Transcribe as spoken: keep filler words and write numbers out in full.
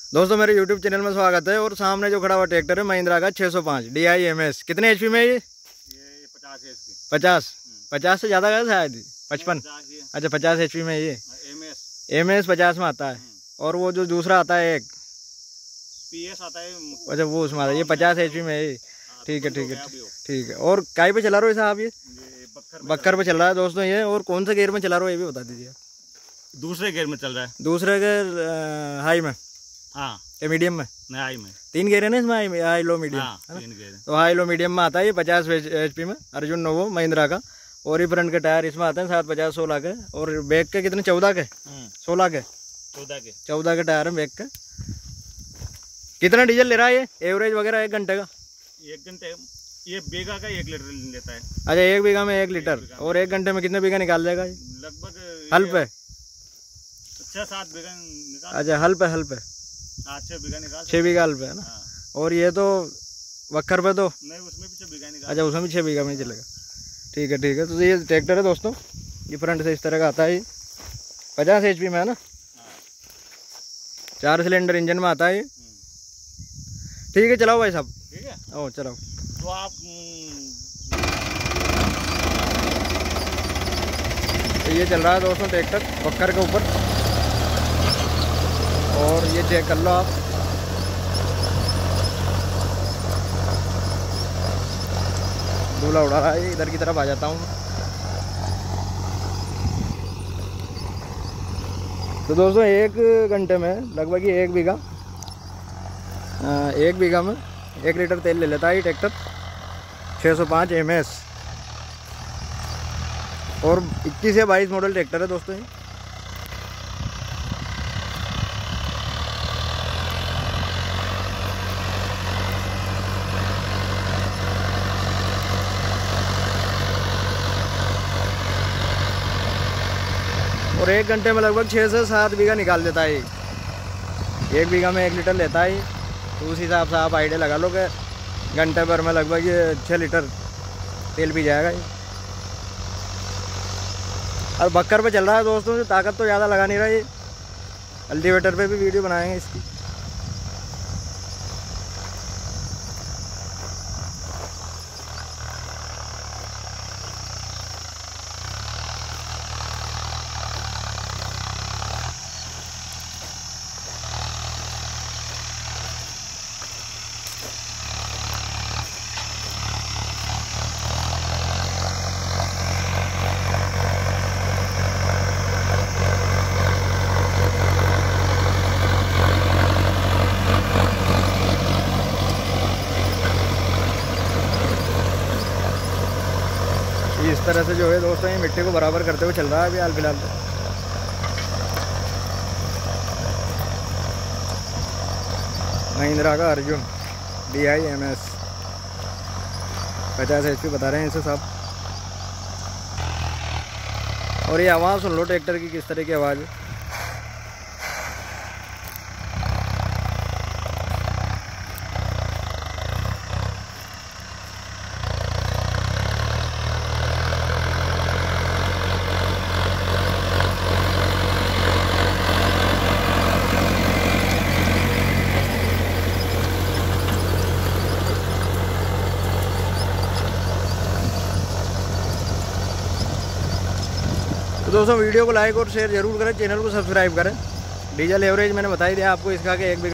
दोस्तों मेरे YouTube channel में स्वागत है। और सामने जो खड़ा हुआ ट्रैक्टर है महिंद्रा का छह सौ पाँच डी आई एम एस। कितने एचपी में है ये? ये पचास एचपी। पचास पचास से ज़्यादा है शायद, पचपन। अच्छा पचास एचपी में ये एम एस एम एस पचास में आता है। और वो जो दूसरा आता है एक पी एस आता है, अच्छा वो उसमें आता है। ये पचास एचपी में है ये। ठीक है ठीक है ठीक है। और काई पे चला रहे हो साहब? ये बक्कर पे चल रहा है दोस्तों ये। और कौन से गियर में चला रहे हो ये भी बता दीजिए। दूसरे गियर में चल रहा है। दूसरे गियर हाई में? हाँ। या मीडियम में? नहीं, हाई में। तीन गियर है ना इसमें, हाई लो मीडियम। हाँ, तीन गियर है। तो हाई लो मीडियम में आता है ये पचास एचपी में, अर्जुन नोवो महिंद्रा का। और ये फ्रंट के टायर इसमें आते हैं सात पचास सोलह के। और बैक के कितने? चौदह के सोलह के चौदह के चौदह के टायर है बैक के। कितना डीजल ले रहा है ये एवरेज वगैरह एक घंटे का? एक घंटे ये बीघा का एक लीटर लेता है। अच्छा एक बीघा में एक लीटर। और एक घंटे में कितने बीघा निकाल देगा ये? लगभग हल पे छह सात बीघा निकाल। अच्छा हल पे हल पे हाँ, छह बीघा निकाल। छः बीघा हल पे है ना। और ये तो बक्कर पे तो नहीं, उसमें भी छह बीघा निकाल। अच्छा उसमें भी छः बीघा में चलेगा। ठीक है ठीक है। तो ये ट्रैक्टर है दोस्तों, ये फ्रंट से इस तरह का आता है। ये पचास एच पी में है ना, चार सिलेंडर इंजन में आता है ये। ठीक है चलाओ भाई साहब। ठीक है ओ चलाओ। तो आप तो ये चल रहा है दोस्तों ट्रैक्टर बक्कर के ऊपर। और ये चेक कर लो आप, धूला उड़ा रहा है। इधर की तरफ आ जाता हूँ। तो दोस्तों एक घंटे में लगभग ये एक बीघा एक बीघा में एक लीटर तेल ले लेता है ये ट्रैक्टर छह सौ पाँच एम एस। और इक्कीस या बाईस मॉडल ट्रैक्टर है दोस्तों ये। और एक घंटे में लगभग छः से सात बीघा निकाल देता है। एक बीघा में एक लीटर लेता है। तो उस हिसाब से आप आइडिया लगा लो कि घंटे भर में लगभग ये छः लीटर तेल पी जाएगा ये। और बक्कर पे चल रहा है दोस्तों, जो ताकत तो ज़्यादा लगा नहीं रहा ये। अल्टीवेटर पे भी वीडियो बनाएंगे इसकी। इस तरह से जो है दोस्तों ये मिट्टी को बराबर करते हुए चल रहा है अभी हाल फिलहाल। महिंद्रा का Arjun D I M S पचास एच पी बता रहे हैं इसे साहब। और ये आवाज़ सुन लो ट्रैक्टर की, किस तरह की आवाज़ है। तो दोस्तों वीडियो को लाइक और शेयर जरूर करें, चैनल को सब्सक्राइब करें। डीजल एवरेज मैंने बता ही दिया आपको इसका कि एक